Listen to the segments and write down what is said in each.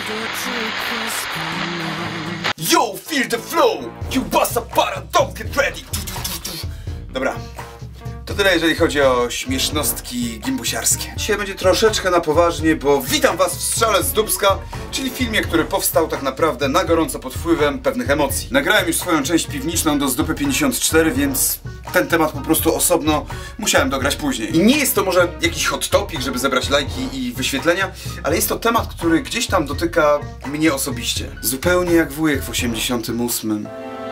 Yo, feel the flow! Kiełbasa para, don't get ready! Dobra, to tyle jeżeli chodzi o śmiesznostki gimbusiarskie. Dzisiaj będzie troszeczkę na poważnie, bo witam was w Strzale z Dubska, czyli filmie, który powstał tak naprawdę na gorąco pod wpływem pewnych emocji. Nagrałem już swoją część piwniczną do Zdupy 54, więc ten temat po prostu osobno musiałem dograć później. I nie jest to może jakiś hot topic, żeby zebrać lajki i wyświetlenia, ale jest to temat, który gdzieś tam dotyka mnie osobiście. Zupełnie jak wujek w 88.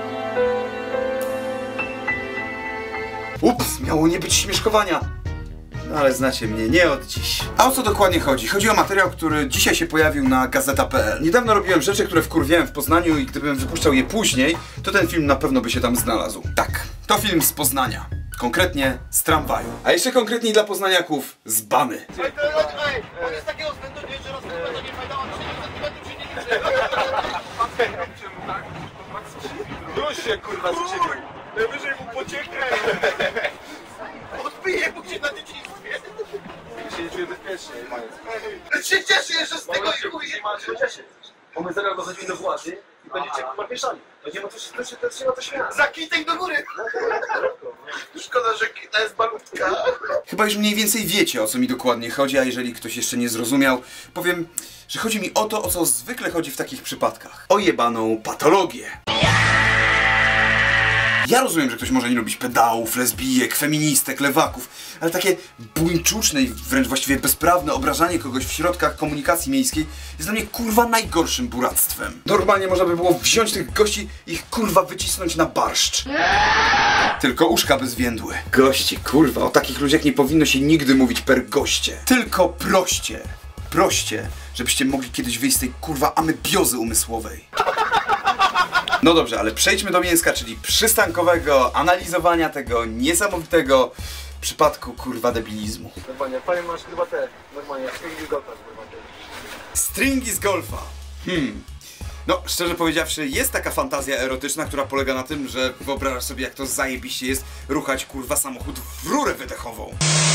Ups, miało nie być śmieszkowania. No ale znacie mnie, nie od dziś. A o co dokładnie chodzi? Chodzi o materiał, który dzisiaj się pojawił na gazeta.pl. Niedawno robiłem rzeczy, które wkurwiałem w Poznaniu i gdybym wypuszczał je później, to ten film na pewno by się tam znalazł. Tak, to film z Poznania. Konkretnie z tramwaju. A jeszcze konkretniej dla poznaniaków z Bany. On jest takiego względu, że rozkrywa nie fajdało 30 cm się nie liczy. Już się kurwa skrzywił. Najwyżej mu pociekę. Odbije mu się na dzieciństwie. Ja się nie czuję bezpiecznie, panie. Się cieszy jeszcze z tego i chuj. Bo my zaraz go do władzy i będziecie kurwa mieszali. To nie ma to śmiać. Za kitek do góry. Szkoda, że kita jest malutka. Chyba już mniej więcej wiecie, o co mi dokładnie chodzi, a jeżeli ktoś jeszcze nie zrozumiał, powiem, że chodzi mi o to, o co zwykle chodzi w takich przypadkach. O jebaną patologię. Ja rozumiem, że ktoś może nie lubić pedałów, lesbijek, feministek, lewaków, ale takie buńczuczne i wręcz właściwie bezprawne obrażanie kogoś w środkach komunikacji miejskiej jest dla mnie kurwa najgorszym buractwem. Normalnie można by było wziąć tych gości i ich kurwa wycisnąć na barszcz. Tylko uszka by zwiędły. Goście, kurwa, o takich ludziach nie powinno się nigdy mówić per goście. Tylko proście. Proście, żebyście mogli kiedyś wyjść z tej kurwa amebiozy umysłowej. No dobrze, ale przejdźmy do mięska, czyli przystankowego analizowania tego niesamowitego przypadku kurwa debilizmu. Normalnie, panie masz chyba te, normalnie, stringi z golfa. Stringi z golfa. No, szczerze powiedziawszy, jest taka fantazja erotyczna, która polega na tym, że wyobrażasz sobie, jak to zajebiście jest ruchać kurwa samochód w rurę wydechową.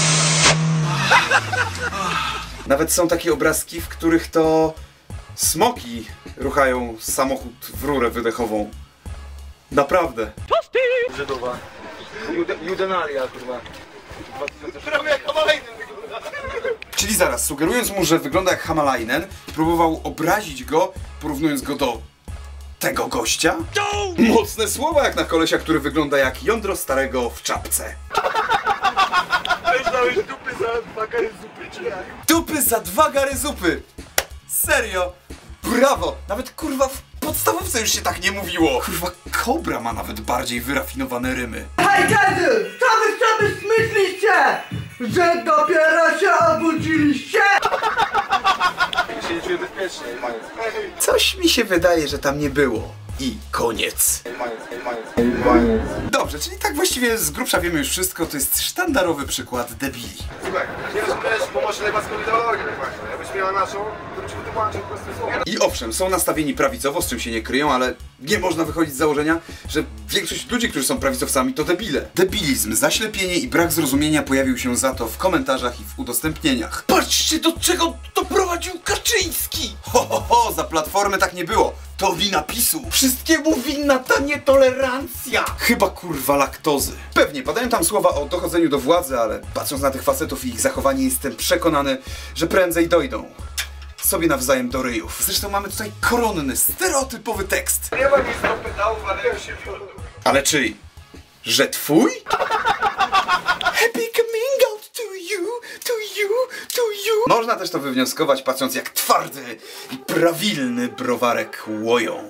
Nawet są takie obrazki, w których to smoki ruchają samochód w rurę wydechową. Naprawdę. Żydowa. Judenalia, kurwa. Prawie jak Hamalejnym wygląda. Czyli zaraz, sugerując mu, że wygląda jak Hamalainen, próbował obrazić go, porównując go do tego gościa? Mocne słowa jak na kolesia, który wygląda jak jądro starego w czapce. Też dałeś dupy za 2 gary zupy, czy jak? Dupy za 2 gary zupy! Serio! Brawo! Nawet kurwa w podstawówce już się tak nie mówiło! Kurwa, Kobra ma nawet bardziej wyrafinowane rymy. Hej kiedy! Co wy sobie myślicie? Że dopiero się obudziliście? Ja się nie czuję bezpiecznie, panie. Coś mi się wydaje, że tam nie było. I koniec. Dobrze, czyli tak właściwie z grubsza wiemy już wszystko, to jest sztandarowy przykład debili. Słuchaj, nie rozumiesz, bo masz lewacką ideologię właśnie. Jakbyś miała naszą, to bym ci wytłumaczył proste słowa. I owszem, są nastawieni prawicowo, z czym się nie kryją, ale nie można wychodzić z założenia, że większość ludzi, którzy są prawicowcami, to debile. Debilizm, zaślepienie i brak zrozumienia pojawił się za to w komentarzach i w udostępnieniach. Patrzcie, do czego doprowadził Kaczyński! Ho, ho, ho, za Platformy tak nie było. To wina PiS-u. Wszystkiemu winna ta nietolerancja. Chyba kurwa laktozy. Pewnie padają tam słowa o dochodzeniu do władzy, ale patrząc na tych facetów i ich zachowanie, jestem przekonany, że prędzej dojdą sobie nawzajem do ryjów. Zresztą mamy tutaj koronny, stereotypowy tekst. Nie ma nic do pedałów, ale ja się biorę. Ale czyj? Że twój? Happy coming out to you, to you, to you. Można też to wywnioskować, patrząc jak twardy i prawilny browarek łoją.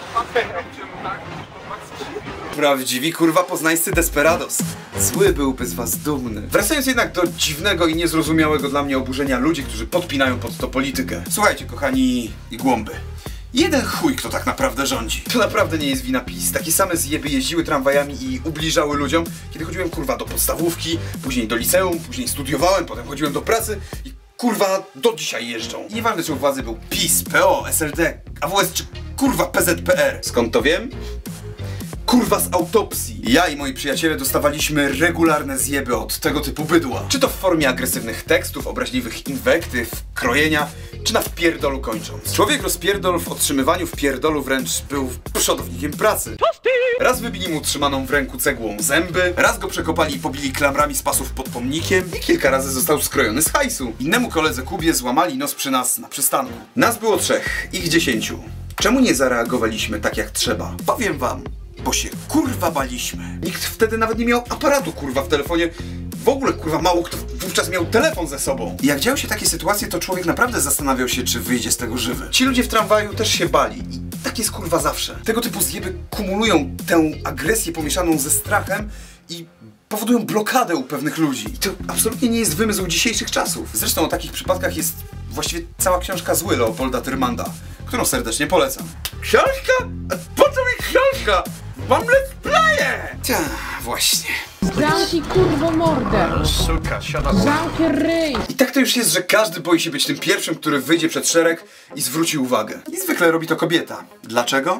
Prawdziwi kurwa poznańscy desperados. Zły byłby z was dumny. Wracając jednak do dziwnego i niezrozumiałego dla mnie oburzenia ludzi, którzy podpinają pod to politykę. Słuchajcie, kochani i głąby. Jeden chuj, kto tak naprawdę rządzi. To naprawdę nie jest wina PiS. Takie same zjeby jeździły tramwajami i ubliżały ludziom, kiedy chodziłem kurwa do podstawówki, później do liceum, później studiowałem, potem chodziłem do pracy i kurwa do dzisiaj jeżdżą. I nieważne, czy u władzy był PiS, PO, SLD, AWS czy kurwa PZPR. Skąd to wiem? kurwa z autopsji. Ja i moi przyjaciele dostawaliśmy regularne zjeby od tego typu bydła. Czy to w formie agresywnych tekstów, obraźliwych inwektyw, krojenia, czy na wpierdolu kończąc. Człowiek rozpierdol w otrzymywaniu wpierdolu wręcz był przodownikiem pracy. Raz wybili mu trzymaną w ręku cegłą zęby, raz go przekopali i pobili klamrami z pasów pod pomnikiem i kilka razy został skrojony z hajsu. Innemu koledze Kubie złamali nos przy nas na przystanku. Nas było 3, ich 10. Czemu nie zareagowaliśmy tak jak trzeba? Powiem wam, bo się kurwa baliśmy. Nikt wtedy nawet nie miał aparatu kurwa w telefonie. W ogóle kurwa mało kto wówczas miał telefon ze sobą. I jak działy się takie sytuacje, to człowiek naprawdę zastanawiał się, czy wyjdzie z tego żywy. Ci ludzie w tramwaju też się bali. I tak jest kurwa zawsze. Tego typu zjeby kumulują tę agresję pomieszaną ze strachem i powodują blokadę u pewnych ludzi. I to absolutnie nie jest wymysł dzisiejszych czasów. Zresztą o takich przypadkach jest właściwie cała książka Zły Leopolda Tyrmanda, którą serdecznie polecam. Książka? A po co mi książka? Mam let's playe! Ta, właśnie. Zamknij kurwo mordę! Suka, siada. Zamknij ryj! I tak to już jest, że każdy boi się być tym pierwszym, który wyjdzie przed szereg i zwróci uwagę. I zwykle robi to kobieta. Dlaczego?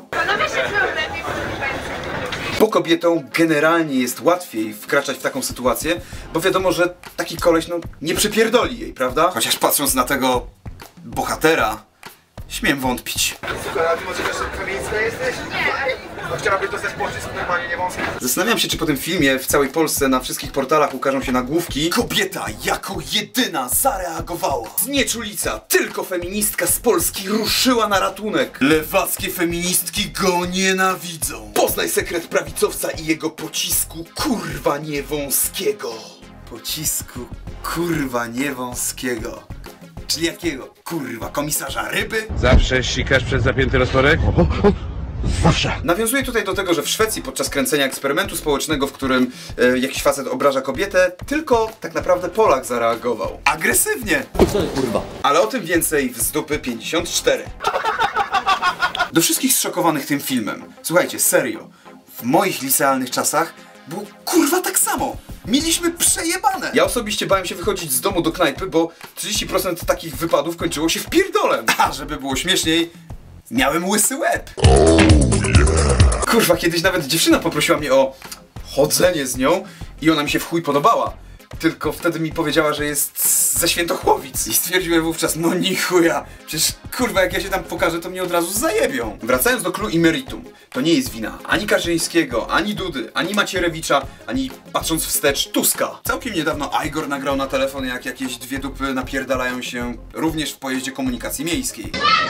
Bo kobietom generalnie jest łatwiej wkraczać w taką sytuację, bo wiadomo, że taki koleś nie przypierdoli jej, prawda? Chociaż patrząc na tego bohatera, śmiem wątpić. Słuchaj, a ty może też feministka jesteś? Nie. No chciałabyś dostać pocisk normalnie nie wąski. Zastanawiam się, czy po tym filmie w całej Polsce na wszystkich portalach ukażą się nagłówki: kobieta jako jedyna zareagowała. Znieczulica, tylko feministka z Polski ruszyła na ratunek. Lewackie feministki go nienawidzą. Poznaj sekret prawicowca i jego pocisku kurwa niewąskiego. Pocisku kurwa niewąskiego. Czyli jakiego? Kurwa, komisarza ryby? Zawsze sikasz przez zapięty rozporek? Zawsze. Nawiązuję tutaj do tego, że w Szwecji podczas kręcenia eksperymentu społecznego, w którym jakiś facet obraża kobietę, tylko tak naprawdę Polak zareagował. Agresywnie! Kurwa. Ale o tym więcej w Z dupy 54. Do wszystkich zszokowanych tym filmem. Słuchajcie, serio. W moich licealnych czasach było kurwa tak samo. Mieliśmy przejebane. Ja osobiście bałem się wychodzić z domu do knajpy, bo 30% takich wypadów kończyło się wpierdolem. A żeby było śmieszniej, miałem łysy łeb. Kurwa, kiedyś nawet dziewczyna poprosiła mnie o chodzenie z nią i ona mi się w chuj podobała. Tylko wtedy mi powiedziała, że jest ze Świętochłowic. I stwierdziłem wówczas, no ni chuja, przecież kurwa jak ja się tam pokażę, to mnie od razu zajebią. Wracając do clou i meritum, to nie jest wina ani Kaczyńskiego, ani Dudy, ani Macierewicza, ani patrząc wstecz Tuska. Całkiem niedawno Igor nagrał na telefon, jak jakieś dwie dupy napierdalają się również w pojeździe komunikacji miejskiej.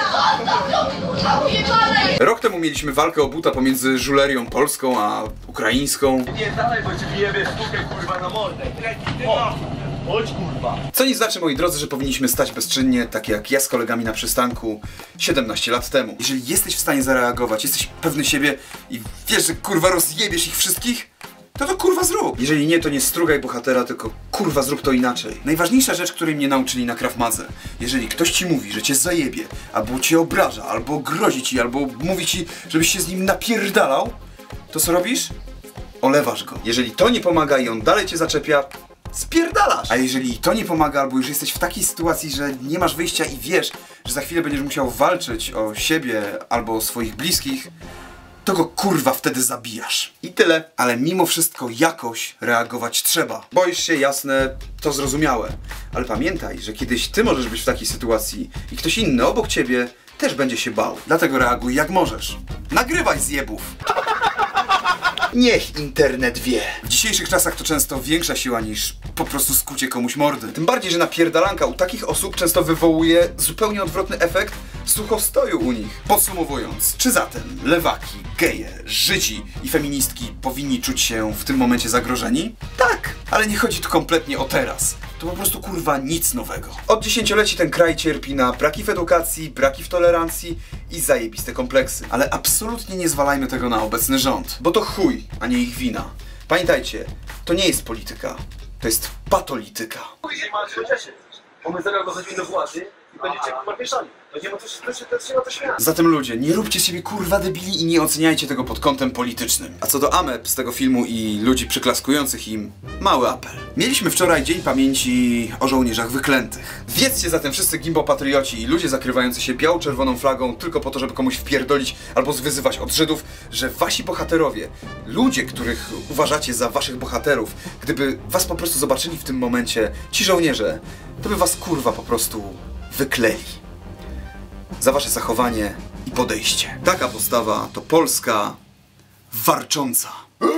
Rok temu mieliśmy walkę o buta pomiędzy żulerią polską a ukraińską. Nie dalej, bo ci bijemy sztukę kurwa na mordę. O, chodź kurwa. Co nie znaczy, moi drodzy, że powinniśmy stać bezczynnie, tak jak ja z kolegami na przystanku 17 lat temu. Jeżeli jesteś w stanie zareagować, jesteś pewny siebie i wiesz, że kurwa rozjebiesz ich wszystkich, to kurwa zrób. Jeżeli nie, to nie strugaj bohatera, tylko kurwa zrób to inaczej. Najważniejsza rzecz, której mnie nauczyli na Krav Madze. Jeżeli ktoś ci mówi, że cię zajebie, albo cię obraża, albo grozi ci, albo mówi ci, żebyś się z nim napierdalał, to co robisz? Olewasz go. Jeżeli to nie pomaga i on dalej cię zaczepia, spierdalasz. A jeżeli to nie pomaga, albo już jesteś w takiej sytuacji, że nie masz wyjścia i wiesz, że za chwilę będziesz musiał walczyć o siebie albo o swoich bliskich, to go kurwa wtedy zabijasz. I tyle. Ale mimo wszystko jakoś reagować trzeba. Boisz się, jasne, to zrozumiałe. Ale pamiętaj, że kiedyś ty możesz być w takiej sytuacji i ktoś inny obok ciebie też będzie się bał. Dlatego reaguj jak możesz. Nagrywaj zjebów. Niech internet wie. W dzisiejszych czasach to często większa siła niż po prostu skucie komuś mordy. Tym bardziej, że napierdalanka u takich osób często wywołuje zupełnie odwrotny efekt suchostoju u nich. Podsumowując, czy zatem lewaki, geje, Żydzi i feministki powinni czuć się w tym momencie zagrożeni? Tak, ale nie chodzi tu kompletnie o teraz. To po prostu kurwa nic nowego. Od dziesięcioleci ten kraj cierpi na braki w edukacji, braki w tolerancji i zajebiste kompleksy. Ale absolutnie nie zwalajmy tego na obecny rząd, bo to chuj, a nie ich wina. Pamiętajcie, to nie jest polityka, to jest patolityka. Nie ma się cieszyć. Bo my zaraz dochodzimy do władzy i będziecie martwieszani. To nie ma co się śmiać. Zatem ludzie, nie róbcie z siebie kurwa debili i nie oceniajcie tego pod kątem politycznym. A co do ameb z tego filmu i ludzi przyklaskujących im, mały apel. Mieliśmy wczoraj Dzień Pamięci o Żołnierzach Wyklętych. Wiedzcie zatem wszyscy gimbo-patrioci i ludzie zakrywający się biało-czerwoną flagą tylko po to, żeby komuś wpierdolić albo zwyzywać od Żydów, że wasi bohaterowie, ludzie, których uważacie za waszych bohaterów, gdyby was po prostu zobaczyli w tym momencie, ci żołnierze, to by was kurwa po prostu wykleli. Za wasze zachowanie i podejście. Taka postawa to Polska warcząca.